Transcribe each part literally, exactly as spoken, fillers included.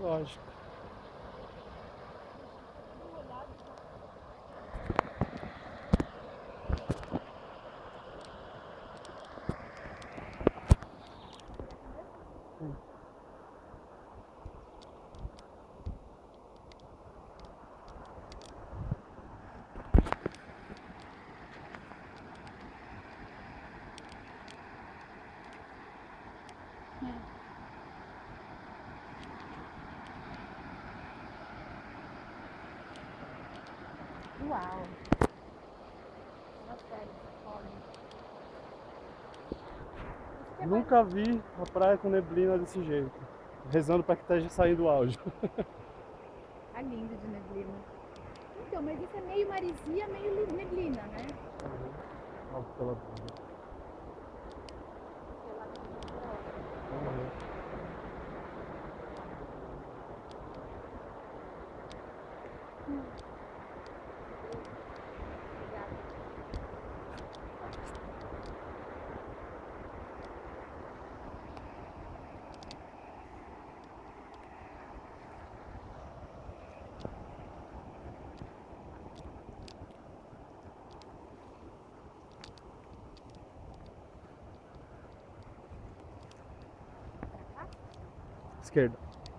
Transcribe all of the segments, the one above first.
Lógico. Uau! Nunca vi a praia com neblina desse jeito. Rezando para que esteja saindo o áudio. Tá lindo de neblina. Então, mas isso é meio maresia, meio neblina, né? Uhum. Ó, pela bunda. Uhum. Hum. Esquerda.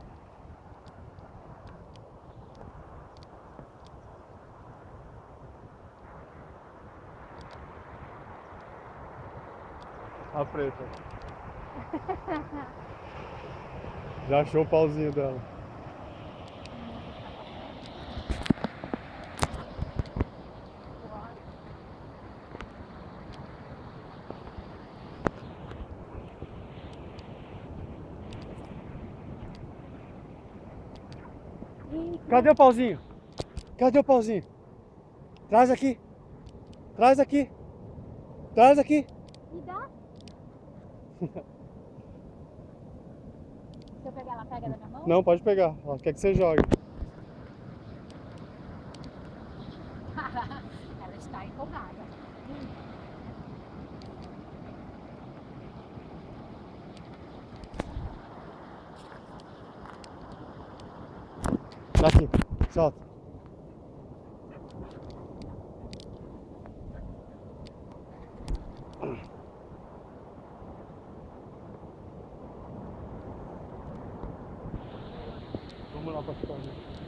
A preta. Já achou o pauzinho dela. Cadê o pauzinho? Cadê o pauzinho? Traz aqui. Traz aqui. Traz aqui. Me dá? Se eu pegar, ela pega na minha mão? Não, pode pegar. Ela quer que você jogue. Ela está empolgada. Daqui. Solta. Vamos lá pra ficar, né?